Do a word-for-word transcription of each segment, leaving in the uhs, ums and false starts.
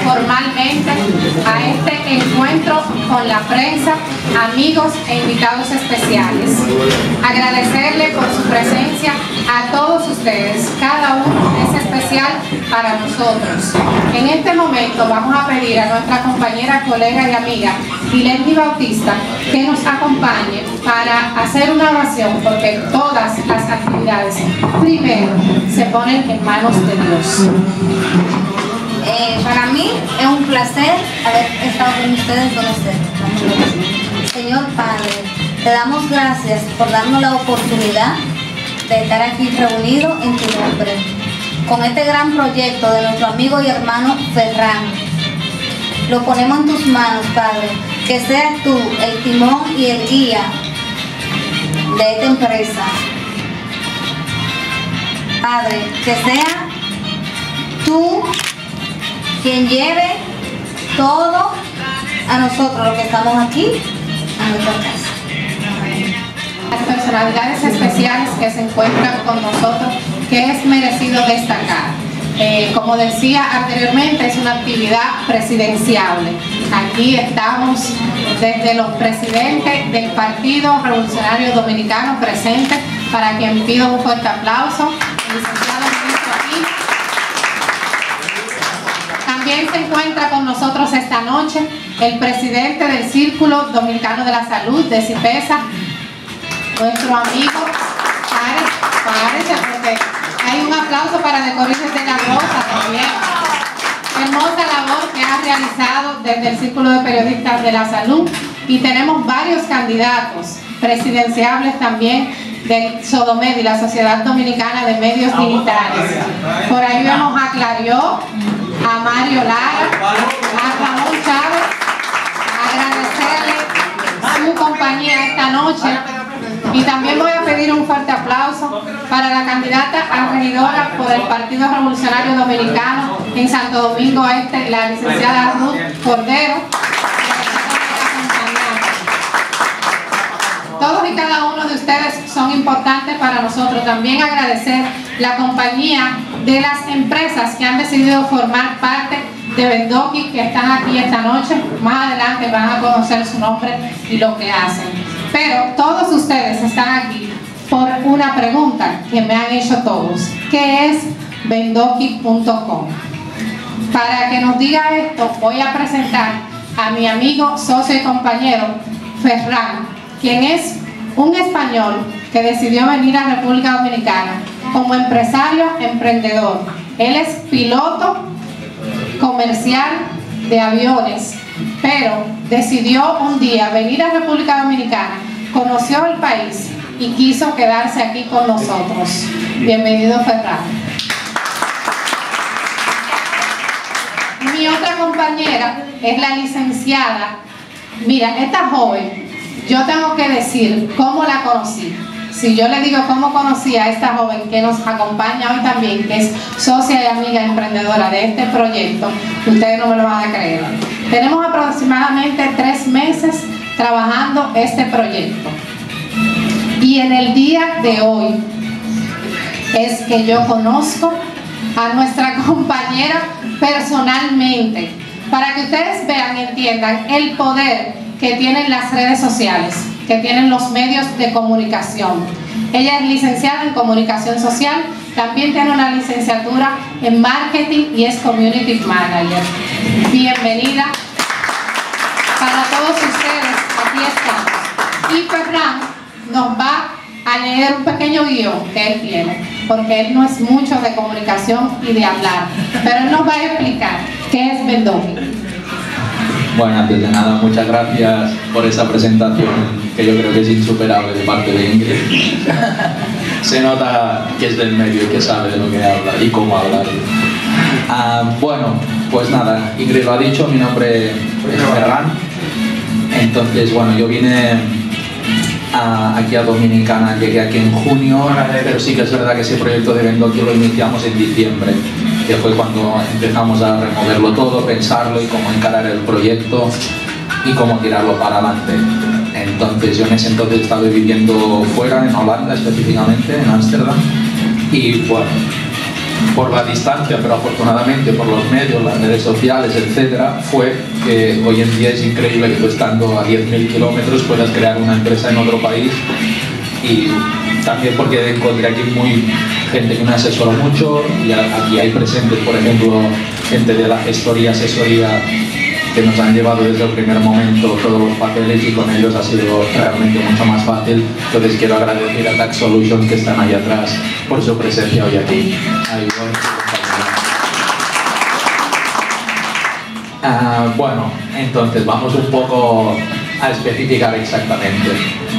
formalmente a este encuentro con la prensa, amigos e invitados especiales. Agradecerle por su presencia a todos ustedes, cada uno es especial para nosotros. En este momento vamos a pedir a nuestra compañera, colega y amiga Dilendi Bautista que nos acompañe para hacer una oración, porque todas las actividades primero se ponen en manos de Dios. Eh, para mí es un placer haber estado con ustedes con ustedes. Señor Padre, te damos gracias por darnos la oportunidad de estar aquí reunidos en tu nombre, con este gran proyecto de nuestro amigo y hermano Ferran. Lo ponemos en tus manos, Padre, que seas tú el timón y el guía de esta empresa. Padre, que sea tú quien lleve todo a nosotros, los que estamos aquí, a nuestra casa. Las personalidades especiales que se encuentran con nosotros, que es merecido destacar. Eh, como decía anteriormente, es una actividad presidenciable. Aquí estamos desde los presidentes del Partido Revolucionario Dominicano presentes, para quien pido un fuerte aplauso. El licenciado ministro aquí. También se encuentra con nosotros esta noche el presidente del Círculo Dominicano de la Salud, de CIPESA, nuestro amigo, párese, porque hay un aplauso para Decoristas de la Rosa también. Hermosa labor que ha realizado desde el Círculo de Periodistas de la Salud, y tenemos varios candidatos presidenciables también del SODOMED y la Sociedad Dominicana de Medios Digitales. Por ahí vemos a Clarió, a Mario Lara, a Ramón Chávez. Agradecerle su compañía esta noche. Y también voy a pedir un fuerte aplauso para la candidata a regidora por el Partido Revolucionario Dominicano en Santo Domingo Este, la licenciada Ruth Cordero. Todos y cada uno de ustedes son importantes para nosotros. También agradecer la compañía de las empresas que han decidido formar parte de Vendoki, que están aquí esta noche. Más adelante van a conocer su nombre y lo que hacen. Pero todos ustedes están aquí por una pregunta que me han hecho todos. ¿Qué es vendoki punto com? Para que nos diga esto, voy a presentar a mi amigo, socio y compañero Ferran, quien es un español que decidió venir a República Dominicana como empresario emprendedor. Él es piloto comercial de aviones, pero decidió un día venir a República Dominicana, conoció el país y quiso quedarse aquí con nosotros. Bienvenido, Ferran. Mi otra compañera es la licenciada. Mira, esta joven, yo tengo que decir cómo la conocí. Si yo le digo cómo conocí a esta joven que nos acompaña hoy también, que es socia y amiga emprendedora de este proyecto, ustedes no me lo van a creer. Tenemos aproximadamente tres meses trabajando este proyecto. Y en el día de hoy es que yo conozco a nuestra compañera personalmente, para que ustedes vean y entiendan el poder que tienen las redes sociales, que tienen los medios de comunicación. Ella es licenciada en comunicación social, también tiene una licenciatura en marketing y es community manager. Bienvenida. Para todos ustedes, aquí estamos. Y Ferran nos va a leer un pequeño guión que él tiene, porque él no es mucho de comunicación y de hablar, pero él nos va a explicar qué es Vendoki. Bueno, antes de nada, muchas gracias por esa presentación que yo creo que es insuperable de parte de Ingrid. Se nota que es del medio y que sabe de lo que habla y cómo hablar. Ah, bueno, pues nada, Ingrid lo ha dicho, mi nombre es Ferran. Entonces, bueno, yo vine a, aquí a Dominicana, llegué aquí en junio, pero sí que es verdad que ese proyecto de Vendoki lo iniciamos en diciembre, que fue cuando empezamos a removerlo todo, pensarlo y cómo encarar el proyecto y cómo tirarlo para adelante. Entonces yo en ese entonces estaba viviendo fuera, en Holanda específicamente, en Ámsterdam, y bueno, por la distancia, pero afortunadamente por los medios, las redes sociales, etcétera, fue que hoy en día es increíble que tú estando a diez mil kilómetros puedas crear una empresa en otro país. Y también porque encontré aquí muy gente que me asesoró mucho, y aquí hay presentes, por ejemplo, gente de la gestoría, asesoría, que nos han llevado desde el primer momento todos los papeles, y con ellos ha sido realmente mucho más fácil. Entonces quiero agradecer a Tax Solutions, que están ahí atrás, por su presencia hoy aquí. Ahí voy. Ah, bueno, entonces vamos un poco a especificar exactamente.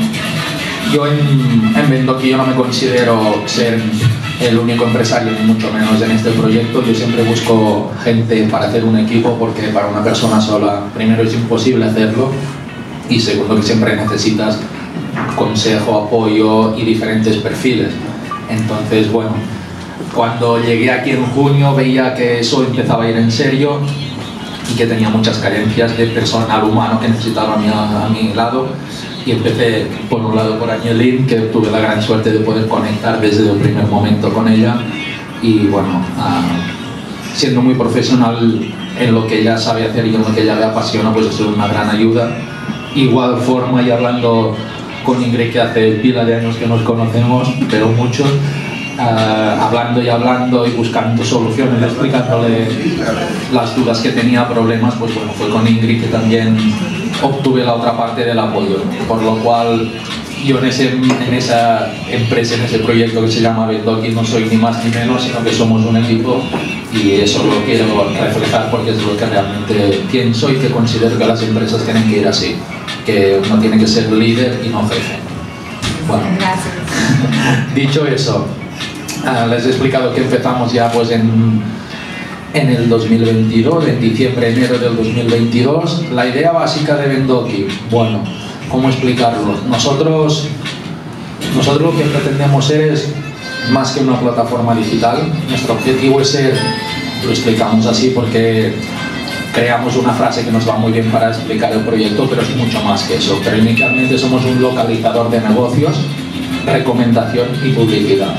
Yo en, en Vendoki yo no me considero ser el único empresario, ni mucho menos en este proyecto. Yo siempre busco gente para hacer un equipo, porque para una persona sola, primero, es imposible hacerlo, y segundo, que siempre necesitas consejo, apoyo y diferentes perfiles. Entonces, bueno, cuando llegué aquí en junio veía que eso empezaba a ir en serio y que tenía muchas carencias de personal humano que necesitaba a mi, a mi lado. Y empecé por un lado por Añelín, que tuve la gran suerte de poder conectar desde el primer momento con ella, y bueno, uh, siendo muy profesional en lo que ella sabe hacer y en lo que ella le apasiona, pues eso es una gran ayuda. Igual forma, y hablando con Ingrid, que hace pila de años que nos conocemos, pero muchos, uh, hablando y hablando y buscando soluciones, explicándole las dudas que tenía, problemas, pues bueno, fue con Ingrid que también obtuve la otra parte del apoyo, por lo cual yo en, ese, en esa empresa, en ese proyecto que se llama Vendoki, no soy ni más ni menos, sino que somos un equipo, y eso lo quiero reflejar porque es lo que realmente pienso y que considero que las empresas tienen que ir así, que uno tiene que ser líder y no jefe. Bueno, gracias. Dicho eso, uh, les he explicado que empezamos ya pues en en el dos mil veintidós, en diciembre, enero del dos mil veintidós. La idea básica de Vendoki, bueno, ¿cómo explicarlo? Nosotros, nosotros lo que pretendemos ser es más que una plataforma digital. Nuestro objetivo es ser, lo explicamos así porque creamos una frase que nos va muy bien para explicar el proyecto, pero es mucho más que eso. Pero inicialmente somos un localizador de negocios, recomendación y publicidad.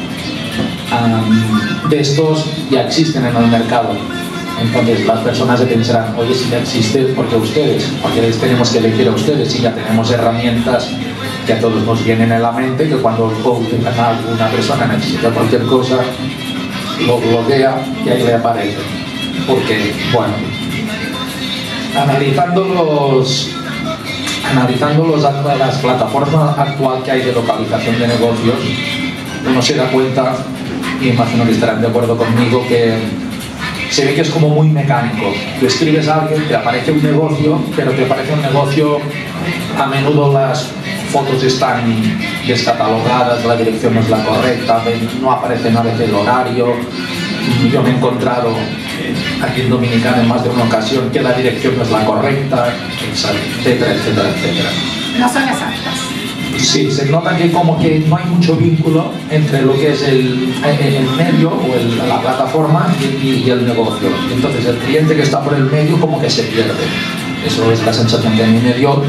Um, de estos ya existen en el mercado, entonces las personas se pensarán, oye, si ya existe, ¿por qué ustedes? Porque les tenemos que elegir a ustedes, y ya tenemos herramientas que a todos nos vienen en la mente, que cuando una persona necesita cualquier cosa, lo bloquea y ahí le aparece. Porque, bueno, analizando los analizando los, las plataformas actuales que hay de localización de negocios, uno se da cuenta, y imagino que estarán de acuerdo conmigo, que se ve que es como muy mecánico. Tú escribes a alguien, te aparece un negocio, pero te aparece un negocio, a menudo las fotos están descatalogadas, la dirección no es la correcta, no aparece nada del horario. Yo me he encontrado aquí en Dominicana en más de una ocasión que la dirección no es la correcta, etcétera, etcétera, etcétera. No son exactas. Sí, se nota que como que no hay mucho vínculo entre lo que es el, el medio o el, la plataforma y, y, y el negocio. Entonces el cliente que está por el medio como que se pierde. Eso es la sensación que a mí me dio.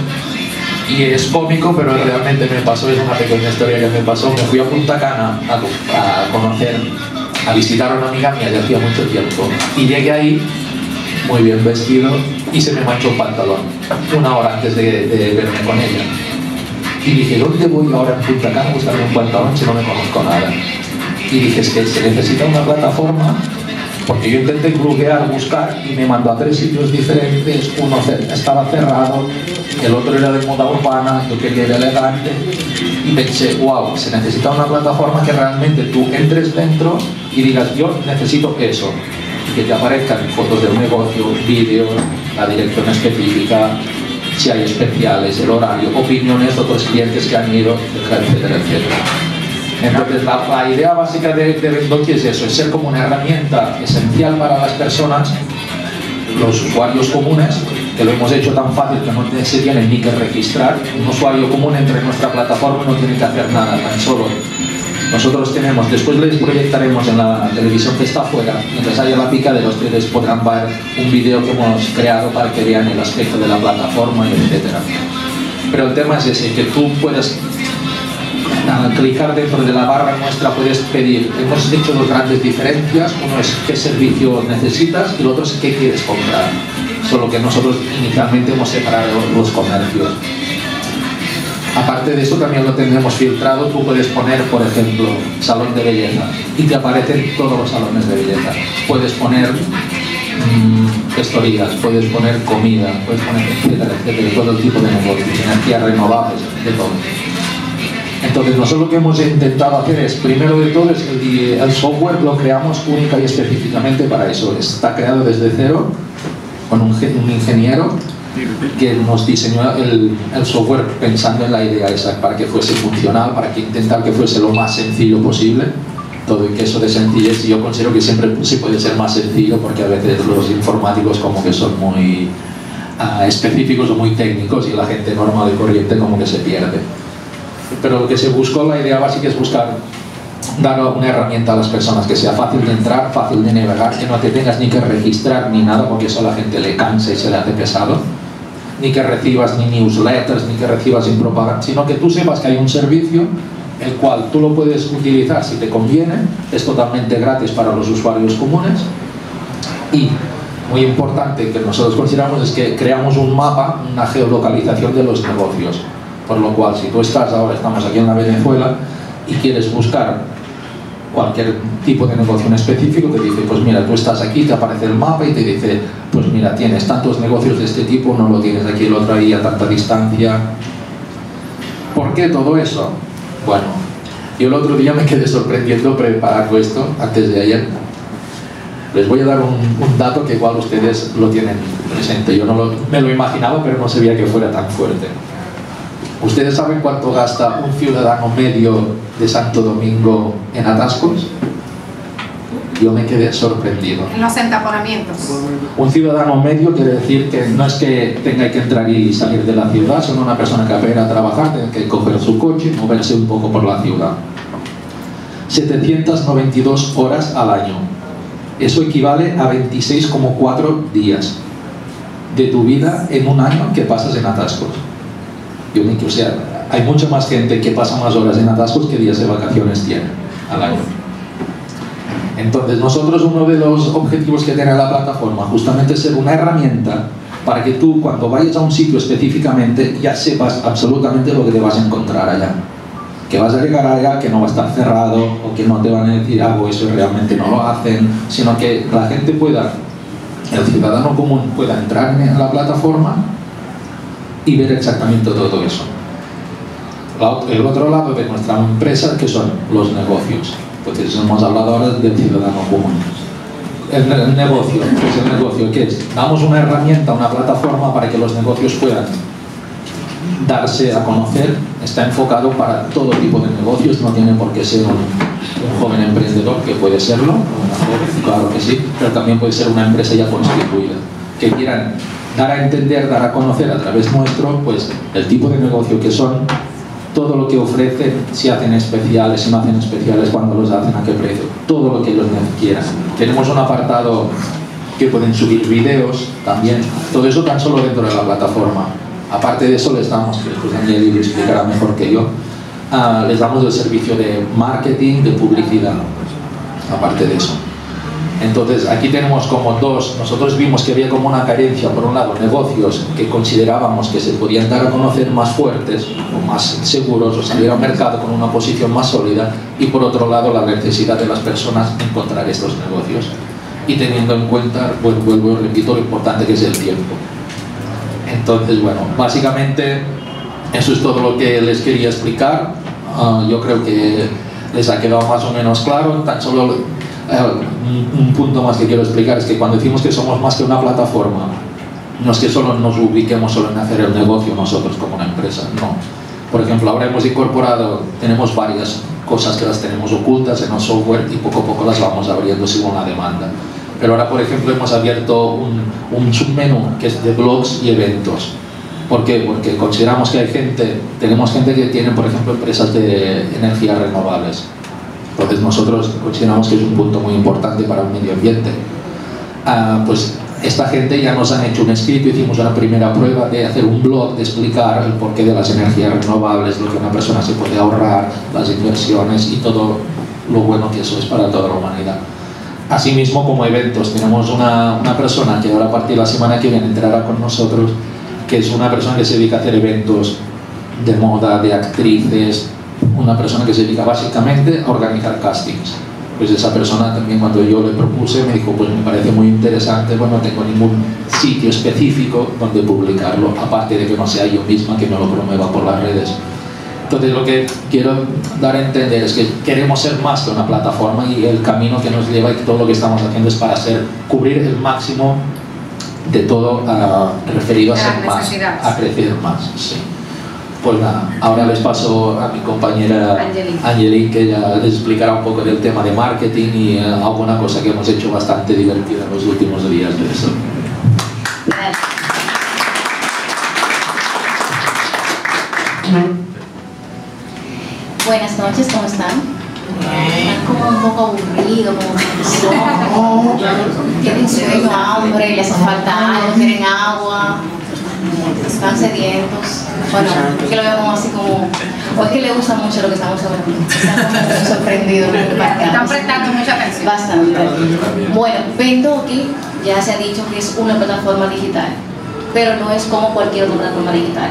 Y es cómico, pero realmente me pasó, es una pequeña historia que me pasó. Me fui a Punta Cana a, a conocer, a visitar a una amiga mía de hacía mucho tiempo. Y llegué ahí muy bien vestido y se me manchó el pantalón una hora antes de, de verme con ella. Y dije, ¿dónde voy ahora en Punta Cana a buscarme un pantalón si no me conozco nada? Y dije, es que se necesita una plataforma, porque yo intenté googlear, buscar, y me mandó a tres sitios diferentes. Uno estaba cerrado, el otro era de moda urbana, yo quería ir elegante, y pensé, wow, se necesita una plataforma que realmente tú entres dentro y digas, yo necesito eso, y que te aparezcan fotos del negocio, vídeos, la dirección específica, si hay especiales, el horario, opiniones de otros clientes que han ido, etcétera, etcétera. Entonces la, la idea básica de, de Vendoki es eso, es ser como una herramienta esencial para las personas, los usuarios comunes, que lo hemos hecho tan fácil que no se tienen ni que registrar. Un usuario común entra en nuestra plataforma y no tiene que hacer nada, tan solo nosotros tenemos, después les proyectaremos en la televisión que está afuera, mientras haya la picadera ustedes podrán ver un vídeo que hemos creado para que vean el aspecto de la plataforma, etcétera. Pero el tema es ese, que tú puedes al clicar dentro de la barra nuestra puedes pedir, hemos hecho dos grandes diferencias, uno es qué servicio necesitas y el otro es qué quieres comprar, solo que nosotros inicialmente hemos separado los comercios. Aparte de eso también lo tendremos filtrado, tú puedes poner, por ejemplo, salón de belleza y te aparecen todos los salones de belleza. Puedes poner mmm, gestorías, puedes poner comida, puedes poner etcétera, etcétera, todo el tipo de negocios, energías renovables, de todo. Entonces nosotros lo que hemos intentado hacer es, primero de todo, es el, el software lo creamos única y específicamente para eso. Está creado desde cero con un, un ingeniero que nos diseñó el, el software pensando en la idea esa, para que fuese funcional, para que intentar que fuese lo más sencillo posible. Todo y que eso de sencillez, y yo considero que siempre sí puede ser más sencillo, porque a veces los informáticos como que son muy uh, específicos o muy técnicos y la gente normal y corriente como que se pierde. Pero lo que se buscó, la idea básica es buscar dar una herramienta a las personas que sea fácil de entrar, fácil de navegar, que no te tengas ni que registrar ni nada, porque eso a la gente le cansa y se le hace pesado, ni que recibas ni newsletters, ni que recibas sin propaganda, sino que tú sepas que hay un servicio el cual tú lo puedes utilizar si te conviene, es totalmente gratis para los usuarios comunes, y muy importante que nosotros consideramos es que creamos un mapa, una geolocalización de los negocios, por lo cual si tú estás ahora, estamos aquí en la Venezuela y quieres buscar cualquier tipo de negocio en específico, te dice, pues mira, tú estás aquí, te aparece el mapa y te dice, pues mira, tienes tantos negocios de este tipo, no lo tienes aquí, el otro ahí a tanta distancia. ¿Por qué todo eso? Bueno, yo el otro día me quedé sorprendiendo preparando esto, antes de ayer. Les voy a dar un, un dato que igual ustedes lo tienen presente. Yo no lo, me lo imaginaba, pero no sabía que fuera tan fuerte. ¿Ustedes saben cuánto gasta un ciudadano medio de Santo Domingo en atascos? Yo me quedé sorprendido. En los entaponamientos. Un ciudadano medio quiere decir que no es que tenga que entrar y salir de la ciudad, sino una persona que apenas a trabajar, tiene que coger su coche y moverse un poco por la ciudad. setecientas noventa y dos horas al año. Eso equivale a veintiséis coma cuatro días de tu vida en un año que pasas en atascos. Yo me, o sea, hay mucha más gente que pasa más horas en atascos que días de vacaciones tiene al año. Entonces nosotros uno de los objetivos que tiene la plataforma justamente es ser una herramienta para que tú cuando vayas a un sitio específicamente ya sepas absolutamente lo que te vas a encontrar allá. Que vas a llegar allá, que no va a estar cerrado o que no te van a decir algo, eso realmente no lo hacen, sino que la gente pueda, el ciudadano común pueda entrar en la plataforma y ver exactamente todo eso. El otro lado de nuestra empresa, que son los negocios. Entonces hemos hablado ahora del ciudadano común. El, el negocio, pues el negocio, ¿qué es? Damos una herramienta, una plataforma para que los negocios puedan darse a conocer. Está enfocado para todo tipo de negocios, no tiene por qué ser un, un joven emprendedor, que puede serlo, una joven, claro que sí, pero también puede ser una empresa ya constituida, que quieran dar a entender, dar a conocer a través nuestro, pues el tipo de negocio que son, todo lo que ofrecen, si hacen especiales, si no hacen especiales, cuándo los hacen, a qué precio, todo lo que ellos quieran. Tenemos un apartado que pueden subir vídeos también, todo eso tan solo dentro de la plataforma. Aparte de eso les damos, que después Daniel lo explicará mejor que yo, uh, les damos el servicio de marketing, de publicidad, aparte de eso. Entonces aquí tenemos como dos, nosotros vimos que había como una carencia, por un lado negocios que considerábamos que se podían dar a conocer más fuertes o más seguros o salir al mercado con una posición más sólida, y por otro lado la necesidad de las personas de encontrar estos negocios, y teniendo en cuenta, bueno, vuelvo y repito, lo importante que es el tiempo. Entonces bueno, básicamente eso es todo lo que les quería explicar. Uh, yo creo que les ha quedado más o menos claro. Tan solo Uh, un, un punto más que quiero explicar es que cuando decimos que somos más que una plataforma, no es que solo nos ubiquemos solo en hacer el negocio nosotros como una empresa, no. Por ejemplo, ahora hemos incorporado, tenemos varias cosas que las tenemos ocultas en el software y poco a poco las vamos abriendo según la demanda. Pero ahora, por ejemplo, hemos abierto un, un submenú que es de blogs y eventos. ¿Por qué? Porque consideramos que hay gente, tenemos gente que tiene, por ejemplo, empresas de energías renovables. Entonces nosotros consideramos que es un punto muy importante para el medio ambiente. Uh, pues esta gente ya nos han hecho un escrito, hicimos una primera prueba de hacer un blog, de explicar el porqué de las energías renovables, lo que una persona se puede ahorrar, las inversiones y todo lo bueno que eso es para toda la humanidad. Asimismo, como eventos, tenemos una, una persona que ahora a partir de la semana que viene entrará con nosotros, que es una persona que se dedica a hacer eventos de moda, de actrices, una persona que se dedica básicamente a organizar castings. Pues esa persona también, cuando yo le propuse, me dijo, pues me parece muy interesante, pues no tengo ningún sitio específico donde publicarlo, aparte de que no sea yo misma que me lo promueva por las redes. Entonces lo que quiero dar a entender es que queremos ser más que una plataforma, y el camino que nos lleva y todo lo que estamos haciendo es para hacer, cubrir el máximo de todo uh, referido a ser más, a crecer más. Sí. Pues nada, ahora les paso a mi compañera Angelique, que ella les explicará un poco del tema de marketing y uh, alguna cosa que hemos hecho bastante divertida en los últimos días de eso. Buenas noches, ¿cómo están? Están como un poco aburridos, como que tienen sueño, hambre, les hace falta algo, quieren agua, están sedientos. Bueno, es que lo veo como así como, o es que les gusta mucho lo que estamos hablando. Están como sorprendidos. Están prestando mucha atención. Bastante. Bueno, Vendoki ya se ha dicho que es una plataforma digital, pero no es como cualquier otra plataforma digital.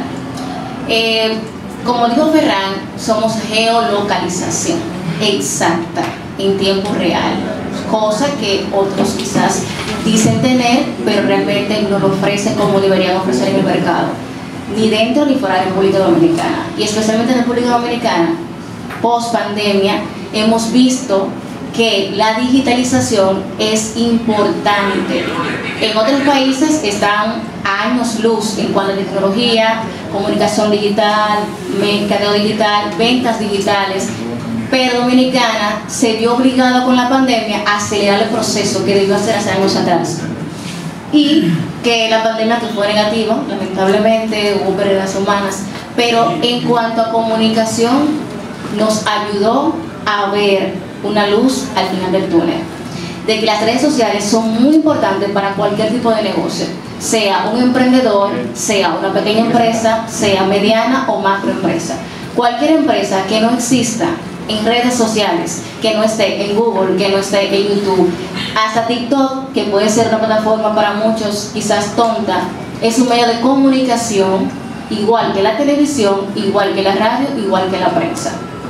Eh, Como dijo Ferran, somos geolocalización exacta, en tiempo real, cosa que otros quizás dicen tener, pero realmente no lo ofrecen como deberían ofrecer en el mercado, ni dentro ni fuera de República Dominicana. Y especialmente en República Dominicana, post pandemia, hemos visto que la digitalización es importante. En otros países están años luz en cuanto a tecnología, comunicación digital, mercadeo digital, ventas digitales, pero Dominicana se vio obligada con la pandemia a acelerar el proceso que debió hacer hace años atrás. Y que la pandemia que fue negativa, lamentablemente hubo pérdidas humanas, pero en cuanto a comunicación nos ayudó a ver una luz al final del túnel, de que las redes sociales son muy importantes para cualquier tipo de negocio, sea un emprendedor, sea una pequeña empresa, sea mediana o macroempresa. Cualquier empresa que no exista en redes sociales, que no esté en Google, que no esté en YouTube, hasta TikTok, que puede ser una plataforma para muchos quizás tonta, es un medio de comunicación igual que la televisión, igual que la radio, igual que la prensa,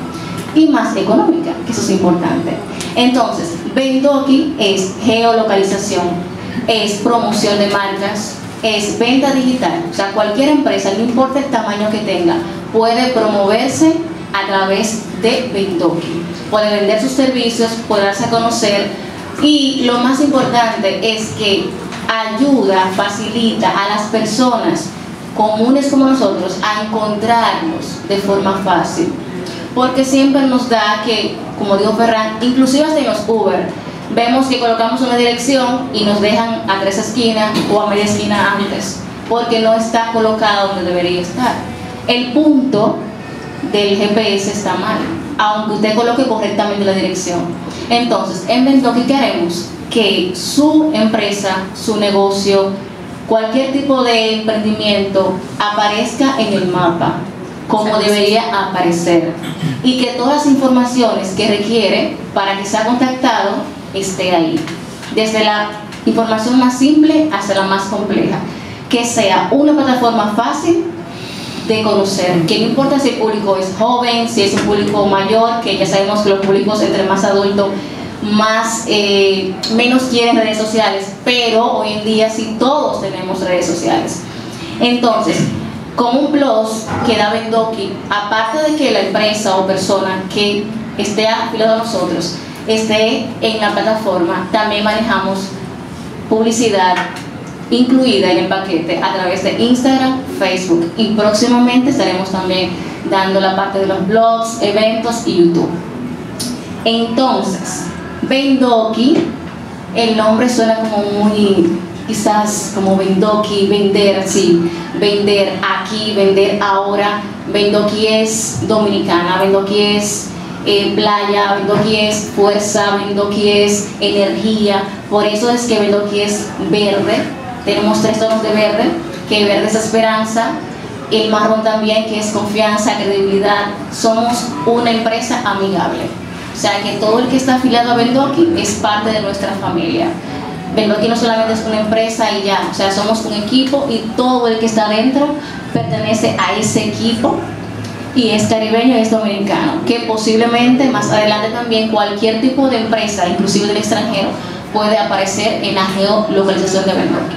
y más económica, que eso es importante. Entonces, Vendoki es geolocalización, es promoción de marcas, es venta digital. O sea, cualquier empresa, no importa el tamaño que tenga, puede promoverse a través de Vendoki. Puede vender sus servicios, puede darse a conocer, y lo más importante es que ayuda, facilita a las personas comunes como nosotros a encontrarnos de forma fácil. Porque siempre nos da que, como dijo Ferran, inclusive hasta en los Uber, vemos que colocamos una dirección y nos dejan a tres esquinas o a media esquina antes, porque no está colocado donde debería estar. El punto del G P S está mal, aunque usted coloque correctamente la dirección. Entonces, en Vendoki, ¿qué haremos? Que su empresa, su negocio, cualquier tipo de emprendimiento aparezca en el mapa como debería aparecer, y que todas las informaciones que requiere para que sea contactado esté ahí, desde la información más simple hasta la más compleja, que sea una plataforma fácil de conocer, que no importa si el público es joven, si es un público mayor, que ya sabemos que los públicos entre más adultos más eh, menos quieren redes sociales, pero hoy en día sí todos tenemos redes sociales. Entonces, como un plus que da Vendoki, aparte de que la empresa o persona que esté afiliado a nosotros esté en la plataforma, también manejamos publicidad incluida en el paquete a través de Instagram, Facebook, y próximamente estaremos también dando la parte de los blogs, eventos y YouTube. Entonces, Vendoki, el nombre suena como muy, quizás como Vendoki, vender, sí, vender aquí, vender ahora. Vendoki es dominicana, Vendoki es eh, playa, Vendoki es fuerza, Vendoki es energía. Por eso es que Vendoki es verde. Tenemos tres tonos de verde, que verde es esperanza, el marrón también, que es confianza, credibilidad. Somos una empresa amigable. O sea que todo el que está afiliado a Vendoki es parte de nuestra familia. Vendoki no solamente es una empresa y ya, o sea, somos un equipo y todo el que está dentro pertenece a ese equipo y es caribeño y es dominicano, que posiblemente más adelante también cualquier tipo de empresa, inclusive del extranjero, puede aparecer en la geolocalización de Vendoki.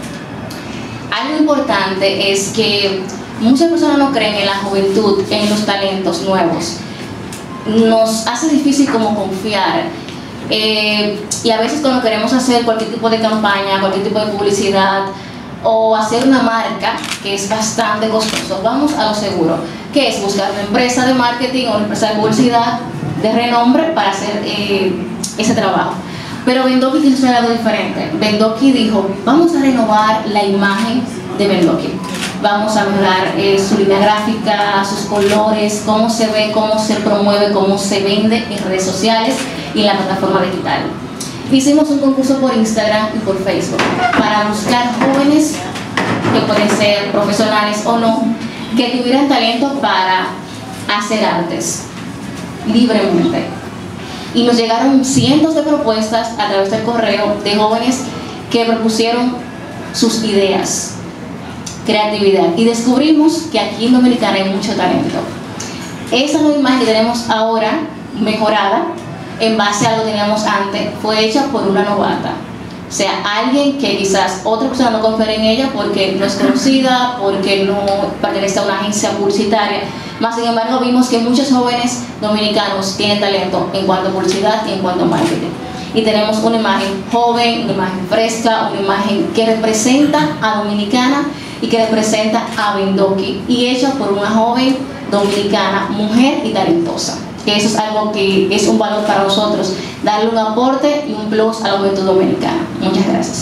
Algo importante es que muchas personas no creen en la juventud, en los talentos nuevos. Nos hace difícil como confiar. Eh, y a veces cuando queremos hacer cualquier tipo de campaña, cualquier tipo de publicidad o hacer una marca, que es bastante costoso, vamos a lo seguro, que es buscar una empresa de marketing o una empresa de publicidad de renombre para hacer eh, ese trabajo. Pero Vendoki quiso hacer algo diferente. Vendoki dijo, vamos a renovar la imagen de Vendoki. Vamos a mejorar eh, su línea gráfica, sus colores, cómo se ve, cómo se promueve, cómo se vende en redes sociales y en la plataforma digital. Hicimos un concurso por Instagram y por Facebook para buscar jóvenes que pueden ser profesionales o no, que tuvieran talento para hacer artes libremente. Y nos llegaron cientos de propuestas a través del correo de jóvenes que propusieron sus ideas, creatividad, y descubrimos que aquí en Dominicana hay mucho talento. Esa nueva imagen que tenemos ahora, mejorada, en base a lo que teníamos antes, fue hecha por una novata. O sea, alguien que quizás otra persona no confía en ella porque no es conocida, porque no pertenece a una agencia publicitaria. Más sin embargo, vimos que muchos jóvenes dominicanos tienen talento en cuanto a publicidad y en cuanto a marketing. Y tenemos una imagen joven, una imagen fresca, una imagen que representa a Dominicana y que representa a Vendoki, y hecha por una joven dominicana, mujer y talentosa. Que eso es algo que es un valor para nosotros, darle un aporte y un plus a la juventud dominicana. Muchas gracias.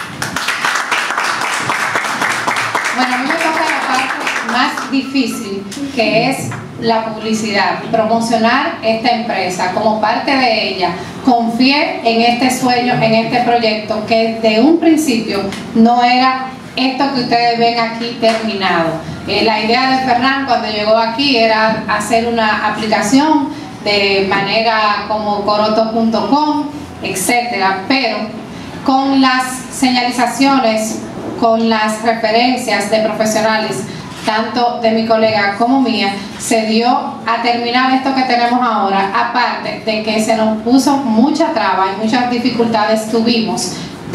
Bueno, a mí me toca la parte más difícil, que es la publicidad, promocionar esta empresa. Como parte de ella, confié en este sueño, en este proyecto, que de un principio no era esto que ustedes ven aquí terminado. Eh, la idea de Ferran cuando llegó aquí era hacer una aplicación de manera como coroto punto com, etcétera, pero con las señalizaciones, con las referencias de profesionales, tanto de mi colega como mía, se dio a terminar esto que tenemos ahora, aparte de que se nos puso mucha traba y muchas dificultades tuvimos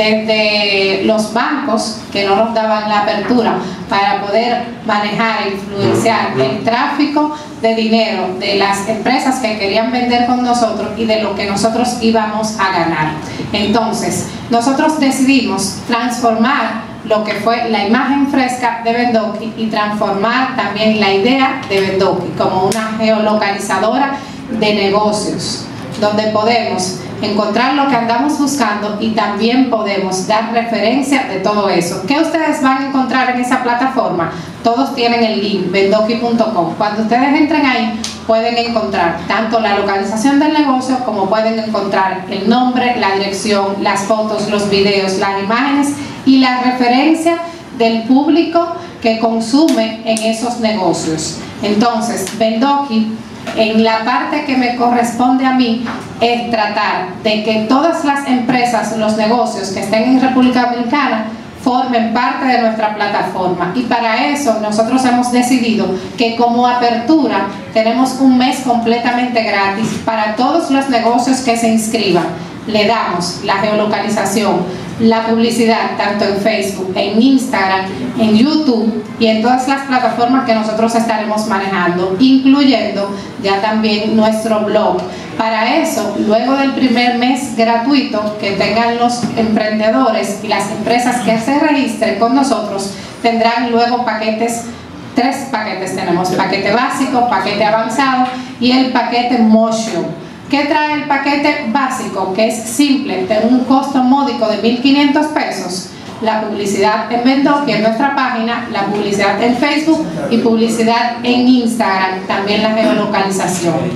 desde los bancos que no nos daban la apertura para poder manejar e influenciar el tráfico de dinero de las empresas que querían vender con nosotros y de lo que nosotros íbamos a ganar. Entonces, nosotros decidimos transformar lo que fue la imagen fresca de Vendoki y transformar también la idea de Vendoki como una geolocalizadora de negocios, donde podemos encontrar lo que andamos buscando y también podemos dar referencia de todo eso. ¿Qué ustedes van a encontrar en esa plataforma? Todos tienen el link, vendoki punto com. Cuando ustedes entren ahí, pueden encontrar tanto la localización del negocio como pueden encontrar el nombre, la dirección, las fotos, los videos, las imágenes y la referencia del público que consume en esos negocios. Entonces, Vendoki, en la parte que me corresponde a mí, es tratar de que todas las empresas, los negocios que estén en República Dominicana formen parte de nuestra plataforma, y para eso nosotros hemos decidido que como apertura tenemos un mes completamente gratis para todos los negocios que se inscriban. Le damos la geolocalización, la publicidad tanto en Facebook, en Instagram, en YouTube y en todas las plataformas que nosotros estaremos manejando, incluyendo ya también nuestro blog. Para eso, luego del primer mes gratuito que tengan los emprendedores y las empresas que se registren con nosotros, tendrán luego paquetes. Tres paquetes tenemos: paquete básico, paquete avanzado y el paquete Motion. ¿Qué trae el paquete básico? Que es simple, tiene un costo módico de mil quinientos pesos. La publicidad en Vendoki, en nuestra página, la publicidad en Facebook y publicidad en Instagram, también la geolocalización.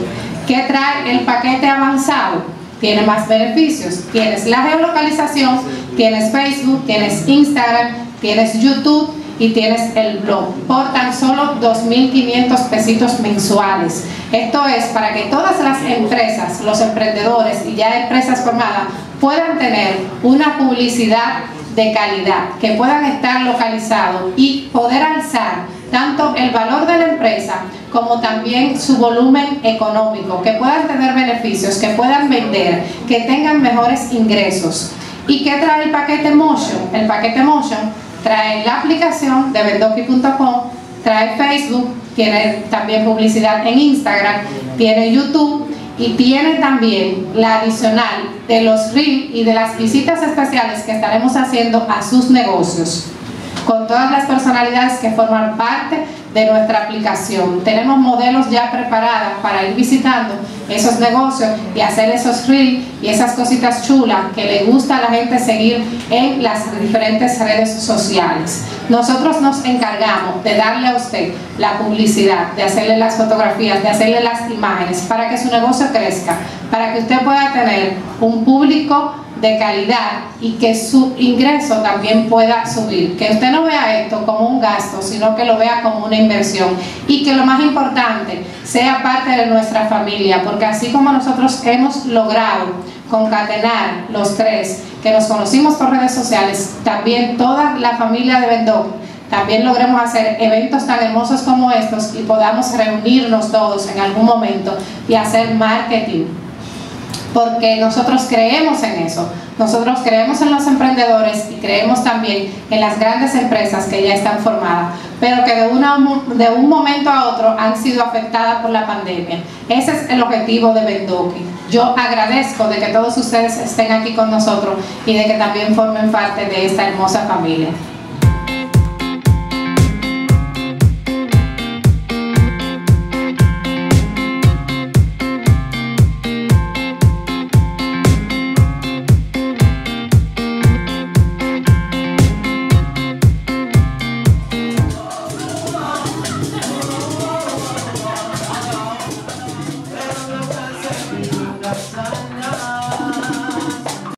¿Qué trae el paquete avanzado? Tiene más beneficios. Tienes la geolocalización, tienes Facebook, tienes Instagram, tienes YouTube y tienes el blog por tan solo dos mil quinientos pesitos mensuales. Esto es para que todas las empresas, los emprendedores y ya empresas formadas puedan tener una publicidad de calidad, que puedan estar localizados y poder alzar tanto el valor de la empresa como también su volumen económico, que puedan tener beneficios, que puedan vender, que tengan mejores ingresos. ¿Y qué trae el paquete Motion? El paquete Motion trae la aplicación de vendoki punto com, trae Facebook, tiene también publicidad en Instagram, tiene YouTube y tiene también la adicional de los reels y de las visitas especiales que estaremos haciendo a sus negocios con todas las personalidades que forman parte de nuestra aplicación. Tenemos modelos ya preparadas para ir visitando esos negocios y hacer esos reels y esas cositas chulas que le gusta a la gente seguir en las diferentes redes sociales. Nosotros nos encargamos de darle a usted la publicidad, de hacerle las fotografías, de hacerle las imágenes para que su negocio crezca, para que usted pueda tener un público de calidad y que su ingreso también pueda subir, que usted no vea esto como un gasto, sino que lo vea como una inversión y que lo más importante sea parte de nuestra familia, porque así como nosotros hemos logrado concatenar los tres que nos conocimos por redes sociales, también toda la familia de Vendoki también logremos hacer eventos tan hermosos como estos y podamos reunirnos todos en algún momento y hacer marketing, porque nosotros creemos en eso. Nosotros creemos en los emprendedores y creemos también en las grandes empresas que ya están formadas, pero que de, una, de un momento a otro han sido afectadas por la pandemia. Ese es el objetivo de Vendoki. Yo agradezco de que todos ustedes estén aquí con nosotros y de que también formen parte de esta hermosa familia.